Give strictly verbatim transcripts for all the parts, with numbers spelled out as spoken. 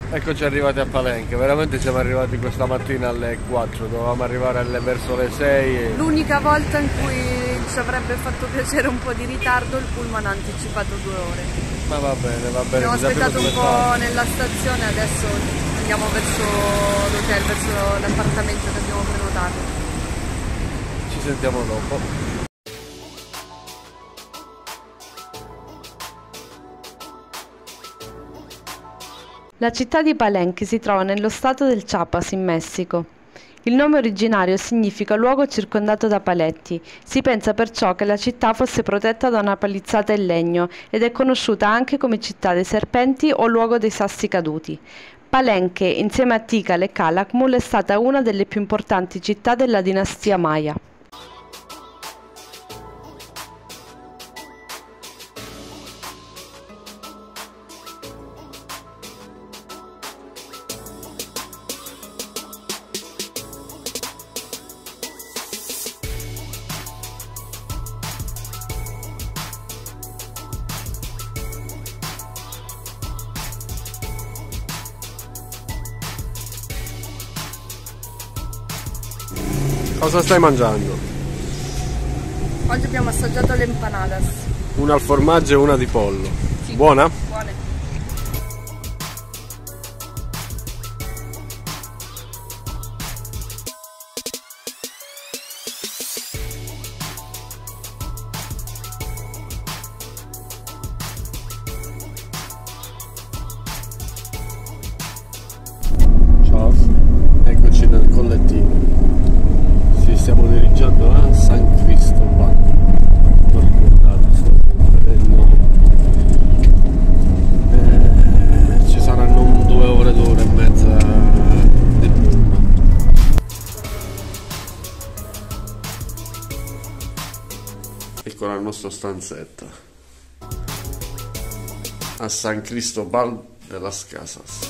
Eccoci arrivati a Palenque, veramente siamo arrivati questa mattina alle quattro, dovevamo arrivare alle, verso le sei. E... L'unica volta in cui ci avrebbe fatto piacere un po' di ritardo, il pullman ha anticipato due ore. Ma va bene, va bene. Abbiamo aspettato un po' nella stazione, adesso andiamo verso l'hotel, verso l'appartamento che abbiamo prenotato. Ci sentiamo dopo. La città di Palenque si trova nello stato del Chiapas, in Messico. Il nome originario significa luogo circondato da paletti. Si pensa perciò che la città fosse protetta da una palizzata in legno ed è conosciuta anche come città dei serpenti o luogo dei sassi caduti. Palenque, insieme a Tikal e Calakmul, è stata una delle più importanti città della dinastia Maya. Cosa stai mangiando? Oggi abbiamo assaggiato le empanadas. Una al formaggio e una di pollo. Sì. Buona? Buone. Ciao, eccoci nel collettino. Ci stiamo dirigendo a San Cristobal. L'ho ricordato, sto vedendo. Eh, ci saranno due ore, due ore e mezza di pullman. Ecco la nostra stanzetta a San Cristobal de las Casas.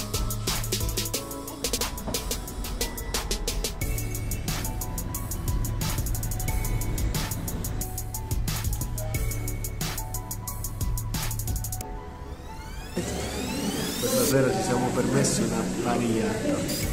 Questa sera ci siamo permessi una pariata.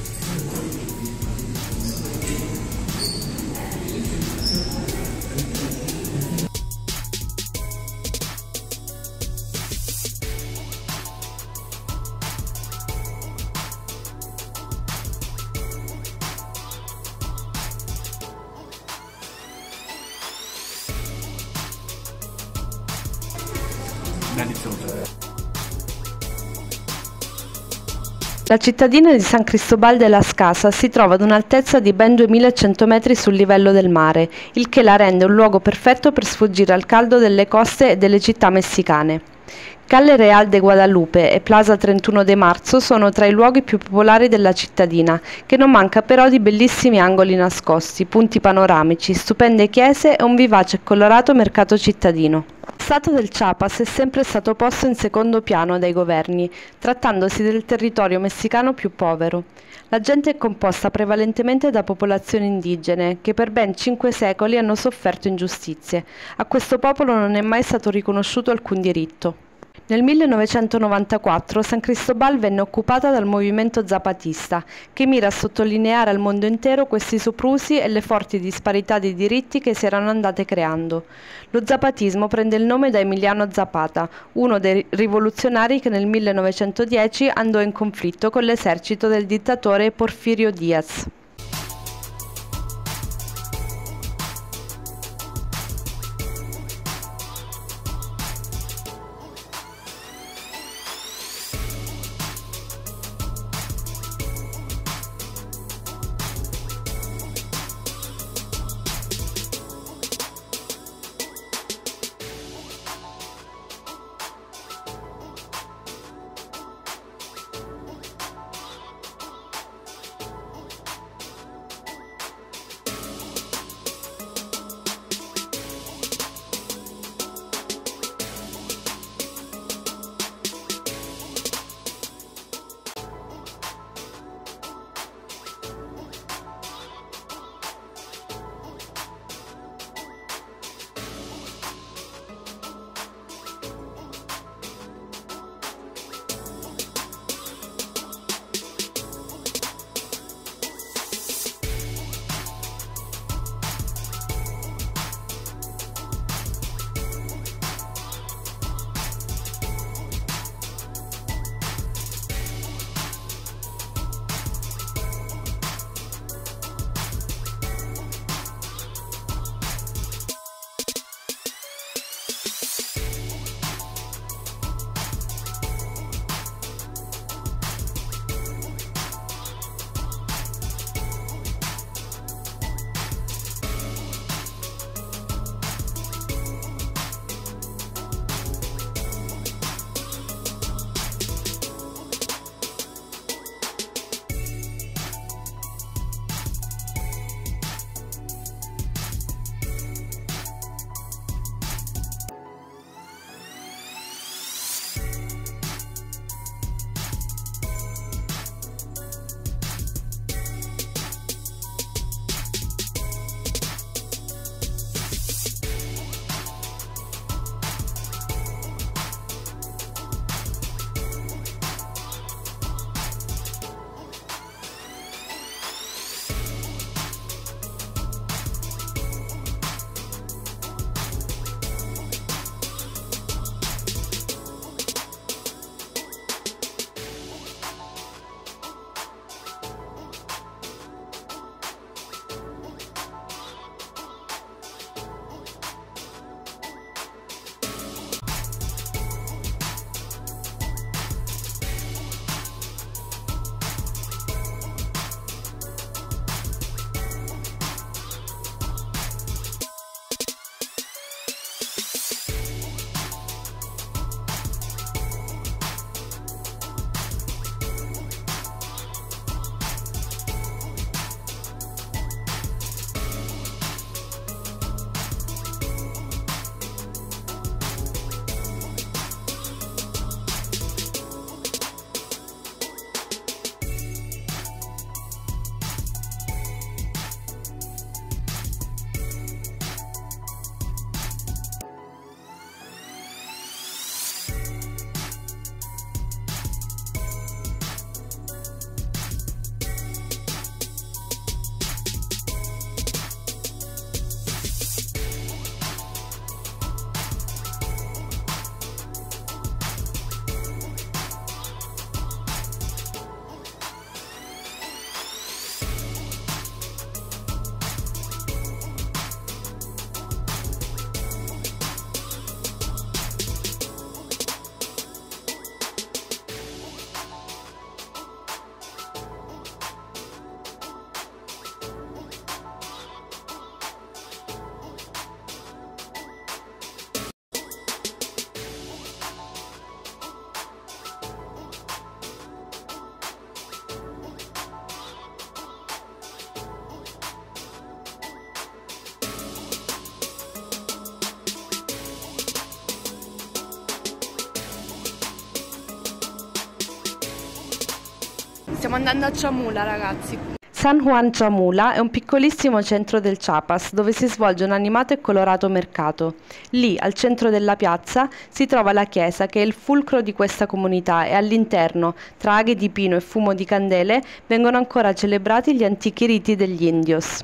La cittadina di San Cristobal de las Casas si trova ad un'altezza di ben duemilacento metri sul livello del mare, il che la rende un luogo perfetto per sfuggire al caldo delle coste e delle città messicane. Calle Real de Guadalupe e Plaza trentuno de Marzo sono tra i luoghi più popolari della cittadina, che non manca però di bellissimi angoli nascosti, punti panoramici, stupende chiese e un vivace e colorato mercato cittadino. Lo stato del Chiapas è sempre stato posto in secondo piano dai governi, trattandosi del territorio messicano più povero. La gente è composta prevalentemente da popolazioni indigene, che per ben cinque secoli hanno sofferto ingiustizie. A questo popolo non è mai stato riconosciuto alcun diritto. Nel millenovecentonovantaquattro San Cristobal venne occupata dal movimento zapatista, che mira a sottolineare al mondo intero questi soprusi e le forti disparità di diritti che si erano andate creando. Lo zapatismo prende il nome da Emiliano Zapata, uno dei rivoluzionari che nel millenovecentodieci andò in conflitto con l'esercito del dittatore Porfirio Díaz. Stiamo andando a Chamula, ragazzi. San Juan Chamula è un piccolissimo centro del Chiapas dove si svolge un animato e colorato mercato. Lì, al centro della piazza, si trova la chiesa che è il fulcro di questa comunità e all'interno, tra aghi di pino e fumo di candele, vengono ancora celebrati gli antichi riti degli indios.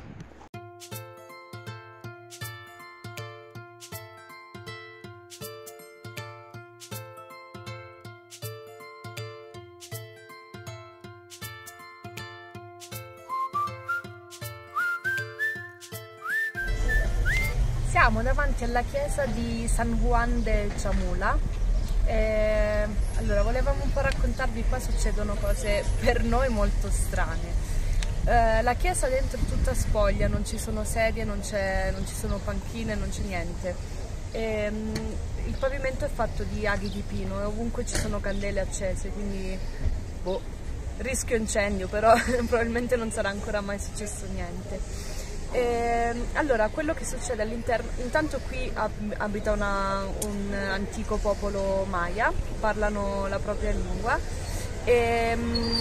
Siamo davanti alla chiesa di San Juan de Chamula. Eh, allora, volevamo un po' raccontarvi, qua succedono cose per noi molto strane. Eh, la chiesa dentro è tutta spoglia, non ci sono sedie, non, non ci sono panchine, non c'è niente. Eh, il pavimento è fatto di aghi di pino e ovunque ci sono candele accese, quindi boh, rischio incendio, però probabilmente non sarà ancora mai successo niente. Eh, allora, quello che succede all'interno, intanto qui abita una, un antico popolo Maya, parlano la propria lingua, e,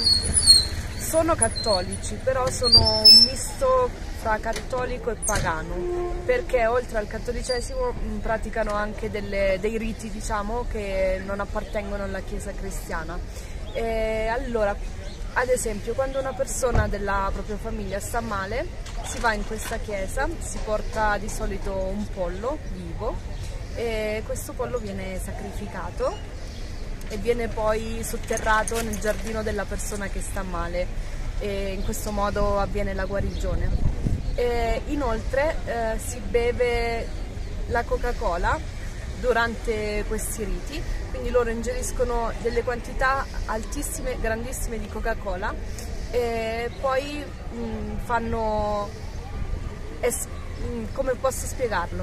sono cattolici, però sono un misto fra cattolico e pagano, perché oltre al cattolicesimo praticano anche delle, dei riti, diciamo, che non appartengono alla Chiesa cristiana. E allora, ad esempio, quando una persona della propria famiglia sta male, si va in questa chiesa, si porta di solito un pollo vivo e questo pollo viene sacrificato e viene poi sotterrato nel giardino della persona che sta male e in questo modo avviene la guarigione. E inoltre eh, si beve la Coca-Cola durante questi riti, quindi loro ingeriscono delle quantità altissime, grandissime di Coca-Cola e poi mh, fanno, es, mh, come posso spiegarlo?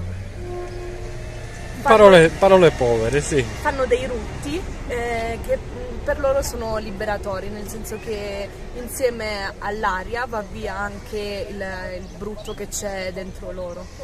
Fanno, Parole, parole povere, sì. Fanno dei rutti eh, che mh, per loro sono liberatori, nel senso che insieme all'aria va via anche il, il brutto che c'è dentro loro.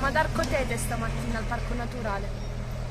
ad Arcotete stamattina al Parco Naturale.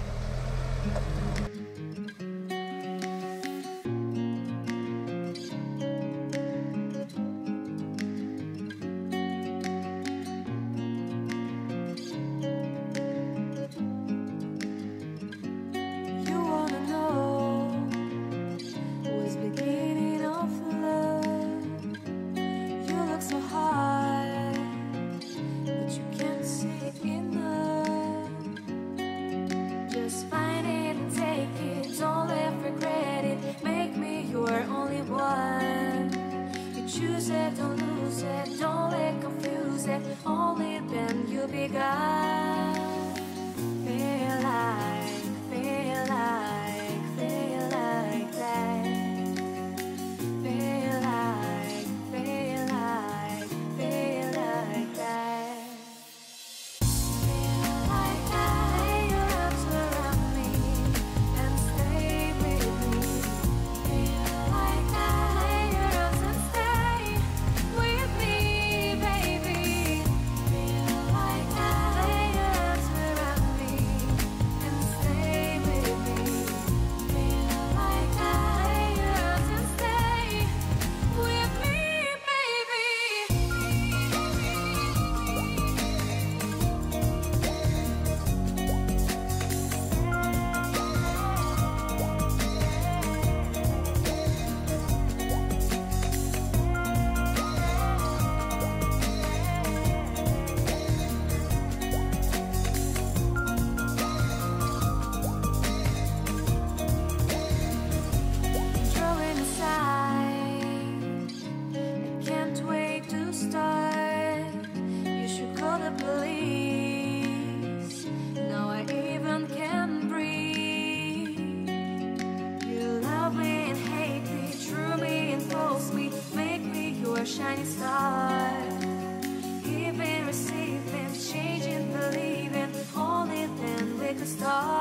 Choose it, don't lose it, don't let confuse it. Only then you begun. Feel like, feel like, feel like that. Feel like, feel like, feel like that. Feel like that. Lay your arms around me and stay with me. Feel like that. Lay your arms and stay with me, baby. Feel like that. Lay your arms around me and stay with me. Feel like that. Lay your arms and stay with me, baby. Drawing aside, I can't wait to start. You should call the police. Now I even can breathe. You love me and hate me, true me and false me, make me your shining star. Giving, receiving, changing, believing, only then we could start.